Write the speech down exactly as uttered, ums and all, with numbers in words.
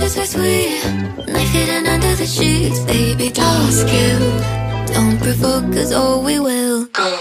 kisses are sweet, knife hidden under the sheets. Baby, don't skill, don't provoke, cause oh we will go.